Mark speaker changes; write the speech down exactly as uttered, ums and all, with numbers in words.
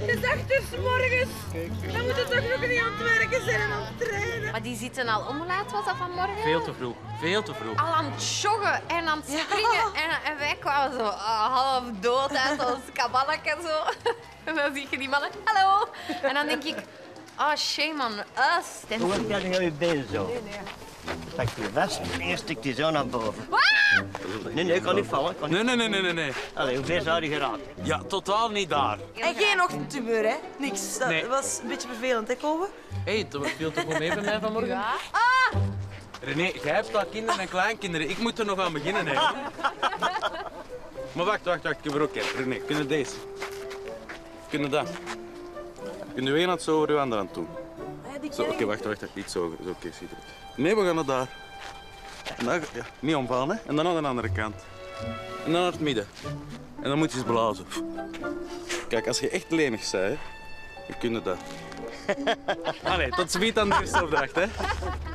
Speaker 1: Je zegt dus morgens, dan moet het toch nog niet aan het werken zijn en aan het trainen.
Speaker 2: Maar die zitten al om hoe laat was dat vanmorgen?
Speaker 3: Veel te vroeg. Veel te vroeg.
Speaker 2: Al aan het joggen en aan het springen. Ja. En, en wij kwamen zo uh, half dood uit ons kabannetje zo. En dan zie je die mannen, hallo. En dan denk ik, oh shame on us.
Speaker 4: Hoe heb jij je been zo? Nee, nee. Stak je vast en je stikt die zo naar boven.
Speaker 2: Ah!
Speaker 4: Nee, nee, ik kan niet vallen. Kan niet...
Speaker 3: Nee, nee, nee, nee, nee.
Speaker 4: Allee, hoe ver zou je geraken?
Speaker 3: Ja, totaal niet daar.
Speaker 1: En geen ochtendtumeur, hè? Niks. Dat
Speaker 3: Nee.
Speaker 1: was een beetje vervelend, hè, Kobe?
Speaker 3: Hé, hey, dat viel toch wel mee bij mij vanmorgen?
Speaker 2: Ja. Ah!
Speaker 3: René, jij hebt al kinderen en kleinkinderen. Ik moet er nog aan beginnen, hè. Maar wacht, wacht, wacht. Ik heb er ook een. René, kunnen deze? Kunnen dat? Kunnen we één hand zo over uw andere hand doen? Zo, oké, okay, wacht, wacht. Niet zo. Oké, okay, zie je het. Nee, we gaan naar daar. En dan, ja, niet omvallen, hè. En dan aan de andere kant. En dan naar het midden. En dan moet je eens blazen. Kijk, als je echt lenig bent, hè, je kunt dat. Allee, tot ziens aan de eerste opdracht, hè.